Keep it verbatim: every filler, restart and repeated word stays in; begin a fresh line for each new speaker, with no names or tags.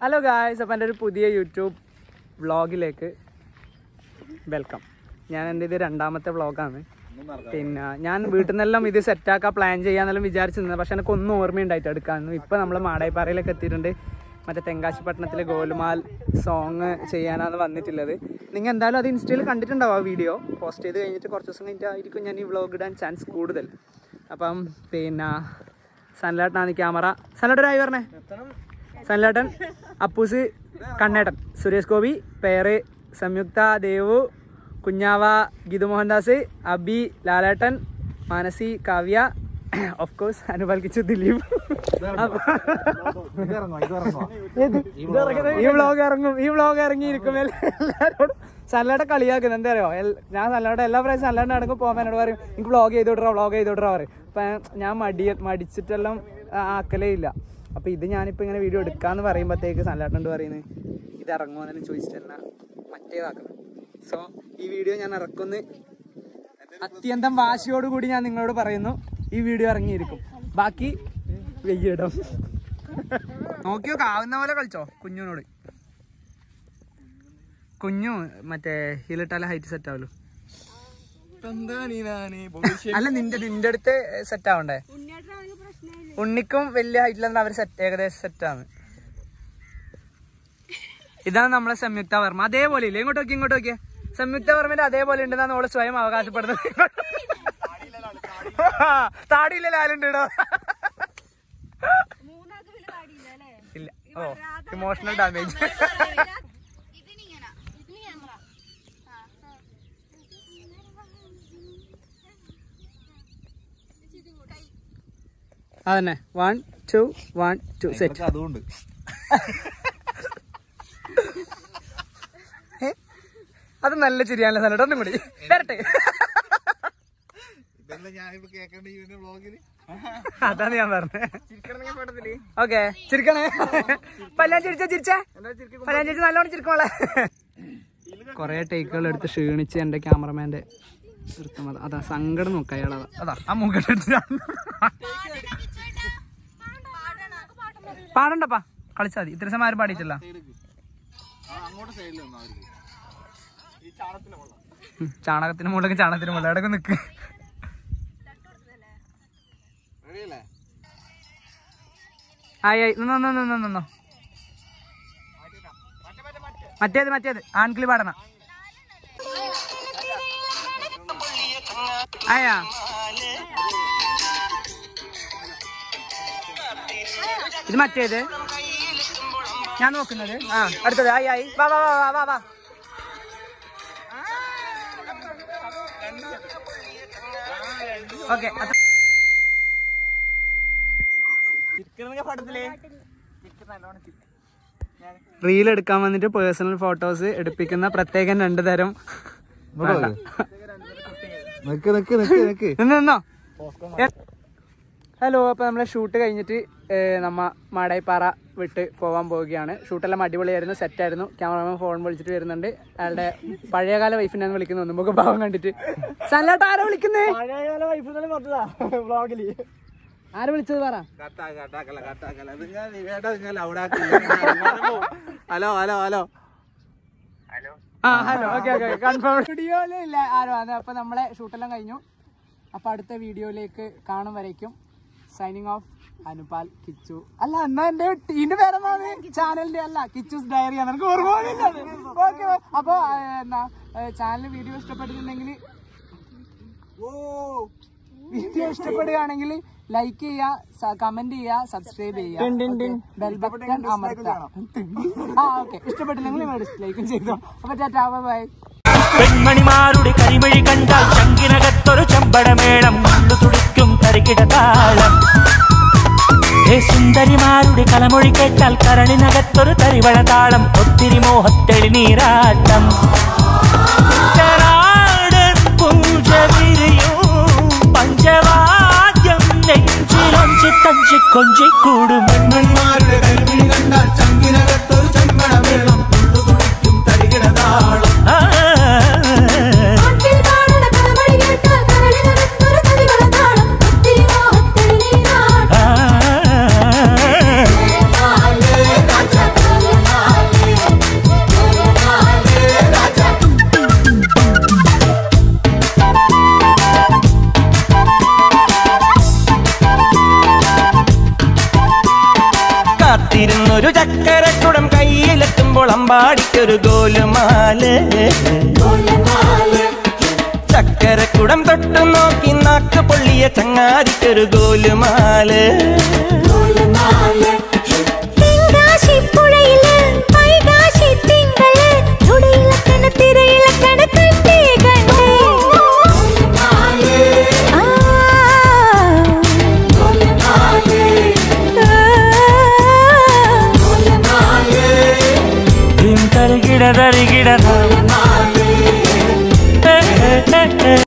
Hello guys, അപ്പോൾ എൻ്റെ ഒരു പുതിയ യൂട്യൂബ് വ്ളോഗിലേക്ക് വെൽക്കം. ഞാൻ എൻ്റെ ഇത് രണ്ടാമത്തെ വ്ളോഗാണ്. പിന്നെ ഞാൻ വീട്ടിൽ നിന്നെല്ലാം ഇത് സെറ്റാക്കാൻ പ്ലാൻ ചെയ്യാന്നെല്ലാം വിചാരിച്ചിരുന്നത്, പക്ഷെ എനിക്കൊന്നും ഓർമ്മയുണ്ടായിട്ട് എടുക്കാമെന്ന്. ഇപ്പോൾ നമ്മൾ മാടായിപ്പാറയിലേക്ക് എത്തിയിട്ടുണ്ട്. മറ്റേ തെങ്കാശിപ്പട്ടണത്തിലെ ഗോലുമാൽ സോങ് ചെയ്യാനാണ് വന്നിട്ടുള്ളത്. നിങ്ങൾ എന്തായാലും അത് ഇൻസ്റ്റയിൽ കണ്ടിട്ടുണ്ടാവും. ആ വീഡിയോ പോസ്റ്റ് ചെയ്ത് കഴിഞ്ഞിട്ട് കുറച്ച് ദിവസം കഴിഞ്ഞിട്ടായിരിക്കും ഞാൻ ഈ വ്ളോഗ് ഇടാൻ ചാൻസ് കൂടുതൽ. അപ്പം പിന്നെ സൻലാട്ടനാണ് ക്യാമറ. സൻലാട്ടനായി പറഞ്ഞേ. സൻലാട്ടൻ, അപ്പൂസ്, കണ്ണേട്ടൻ, സുരേഷ് ഗോപി, പേര് സംയുക്ത, ദേവു, കുഞ്ഞാവ, ഗീതു മോഹൻദാസ്, അബി, ലാലേട്ടൻ, മാനസി, കാവ്യ, ഓഫ് കോഴ്സ് അനുപാൽ കിച്ചു, ദിലീപ്. ഈ വ്ളോഗ് ഇറങ്ങും ഈ വ്ളോഗ് ഇറങ്ങിയിരിക്കും. എല്ലാവരോടും സല്ലാട്ട കളിയാക്കുന്നത് എന്താ അറിയോ? ഞാൻ സല്ലാട്ട എല്ലാ പ്രാവശ്യം സല്ലാട്ട അടങ്ങും പോകുമ്പോൾ എന്നോട് പറയും എനിക്ക് വ്ളോഗ് ചെയ്ത് വിടറോ വ്ളോഗ് ചെയ്ത് വിടറോ പറയും. അപ്പം ഞാൻ മടി മടിച്ചിട്ടെല്ലാം ആക്കലേ ഇല്ല. അപ്പോൾ ഇത് ഞാനിപ്പോൾ ഇങ്ങനെ വീഡിയോ എടുക്കാമെന്ന് പറയുമ്പോഴത്തേക്ക് സല്ലാട്ടനോട് പറയുന്നത് ഇത് ഇറങ്ങുമോ എന്നു ചോദിച്ചിട്ട് തന്നെ മറ്റേതാക്കണം. സോ ഈ വീഡിയോ ഞാൻ ഇറക്കുന്നു. അത്യന്തം വാശിയോടുകൂടി ഞാൻ നിങ്ങളോട് പറയുന്നു, ഈ വീഡിയോ ഇറങ്ങിയിരിക്കും. ബാക്കി വെയ്യിടും. നോക്കിയോ, ആവുന്ന പോലെ കളിച്ചോ കുഞ്ഞിനോട്. കുഞ്ഞു മറ്റേ ഹീലിട്ടാല ഹൈറ്റ് സെറ്റ് ആവല്ലോ. അല്ല, നിന്റെ നിന്റെ അടുത്ത് സെറ്റ് ആവണ്ടേ? ഉണ്ണിക്കും വലിയ ഹൈറ്റിലെന്ന് അവർ സെറ്റ് ഏകദേശം സെറ്റാണ്. ഇതാണ് നമ്മളെ സംയുക്ത വർമ്മ. അതേപോലെ ഇല്ലേ? ഇങ്ങോട്ട് നോക്കി ഇങ്ങോട്ട് നോക്കിയേ. സംയുക്ത വർമ്മന്റെ അതേപോലെ ഉണ്ടെന്നാണ് അവള് സ്വയം അവകാശപ്പെടുന്നത്. താടിയില്ല ലാലുണ്ട് ഇടോ. ഇല്ല. ഓ, ഇമോഷണൽ ഡാമേജ്. അതന്നെ. One two one two set. അതുകൊണ്ട് അത് നല്ല ചിരിയാണല്ലോ സ്ഥലം. ഒന്നും കൂടി വരട്ടെ. അതാണ് ഞാൻ പറഞ്ഞത്. ഓക്കെ, ചിരിക്കണേ. പല്ലാൻ ചിരിച്ച ചിരിച്ചേ പല്ലാൻ ചിരിച്ച് നല്ലോണം ചിരിക്കോളെ. കൊറേ ടേക്കുകൾ എടുത്ത് ക്ഷീണിച്ച് എന്റെ ക്യാമറമാന്റെ നിർത്തം. അതാ അതാ സങ്കടം നോക്ക അയാളതാ. അതാ ആ മുഖത്ത് പാടണ്ടപ്പാ, കളിച്ചാ മതി. ഇത്ര സമയം ആരും പാടിയിട്ടില്ല. ചാണകത്തിന് മുകളിലേക്ക് ചാണകത്തിന് മുകളിൽ എവിടെയൊക്കെ നിക്ക്. ആയി ആയി നിന്നോ നിന്നോ നിന്നോ. മറ്റേത് മറ്റേത് ആൺകിളി പാടണം. ആയാ ഇത് മറ്റേത് ഞാൻ നോക്കുന്നത്. ആ അടുത്തത് ആയി ആയി. വാ വാ വാ വാ വാ. ഓക്കെ, റീൽ എടുക്കാൻ വന്നിട്ട് പേഴ്സണൽ ഫോട്ടോസ് എടുപ്പിക്കുന്ന പ്രത്യേകം രണ്ടു തരം. നിന്നോ. ഹലോ, അപ്പോൾ നമ്മളെ ഷൂട്ട് കഴിഞ്ഞിട്ട് നമ്മ മാടായിപ്പാറ വിട്ട് പോകാൻ പോവുകയാണ്. ഷൂട്ടെല്ലാം അടിപൊളിയായിരുന്നു, സെറ്റായിരുന്നു. ക്യാമറമാൻ ഫോൺ വിളിച്ചിട്ട് വരുന്നുണ്ട്. അയാളുടെ പഴയകാല വൈഫിനെ വിളിക്കുന്നു. നമുക്ക് ഭാവം കണ്ടിട്ട്. സല്ലാട്ട് ആരാ വിളിക്കുന്നേ? പഴയകാല വൈഫ് വ്ളോഗില് ആര് വിളിച്ചത് പറ. ഹലോ ഹലോ ഹലോ ആ ഹലോ. Okay okay confirm. വീഡിയോയിലില്ല ആരോ ആണ്. അപ്പൊ നമ്മളെ ഷൂട്ടെല്ലാം കഴിഞ്ഞു. അപ്പൊ അടുത്ത വീഡിയോയിലേക്ക് കാണും വരയ്ക്കും. Signing off, Anupal Kichu. അല്ല എന്നാ എന്റെ ടീമിന്റെ പേരെന്താണ്? ചാനലിന്റെ അല്ല, കിച്ചൂസ് ഡയറി ആണ്. എനിക്ക് ഓർമ്മ. ഓക്കെ, അപ്പൊ എന്നാ ചാനൽ വീഡിയോ ഇഷ്ടപ്പെട്ടിട്ടുണ്ടെങ്കിൽ വീഡിയോ ഇഷ്ടപ്പെടുകയാണെങ്കിൽ ലൈക്ക് ചെയ്യുക, കമന്റ് ചെയ്യുക, സബ്സ്ക്രൈബ് ചെയ്യുക, ബെൽ ബട്ടൺ അമർത്തുക. ആ ഓക്കെ, ഇഷ്ടപ്പെട്ടില്ലെങ്കിൽ ഡിസ്ലൈക്കും ചെയ്തോ. അപ്പൊ ടാറ്റാ, ബൈ.
പെൺമണിമാരുടെ കരിമഴി കണ്ടാൽ ചങ്കിനകത്തൊരു ചമ്പടമേളം മുള്ളു തുടിക്കും തരികിടതാളം. സുന്ദരിമാരുടെ കലമൊഴി കേട്ടാൽ കരളിനകത്തൊരു തരിവളതാളം. ഒത്തിരി മോഹത്തെളി നീരാട്ടം. പഞ്ചവാദ്യം നെഞ്ചിലൊഞ്ചി തഞ്ചി കൊഞ്ചി കൂടും. പെൺമണിമാരുടെ കരിമഴി കണ്ടാൽ ചങ്കിനകത്തൊരു ചമ്പടമേളം മുള്ളു തുടിക്കും തരികിടതാളം.
Thank you. കാത്തിരുന്നൊരു ചക്കരക്കുടം കയ്യിലെത്തുമ്പോൾ അമ്പാടിക്കൊരു ഗോലുമാല്. ചക്കരക്കുടം തൊട്ടു നോക്കി നാക്ക് പൊള്ളിയ ചങ്ങാതിക്കൊരു ഗോലുമാല്.